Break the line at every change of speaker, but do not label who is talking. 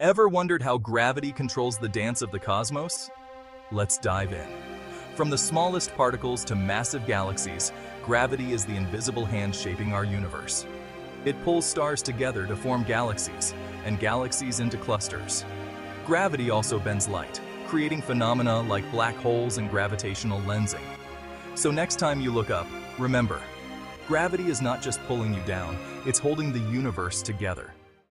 Ever wondered how gravity controls the dance of the cosmos? Let's dive in. From the smallest particles to massive galaxies, gravity is the invisible hand shaping our universe. It pulls stars together to form galaxies, and galaxies into clusters. Gravity also bends light, creating phenomena like black holes and gravitational lensing. So next time you look up, remember, gravity is not just pulling you down, it's holding the universe together.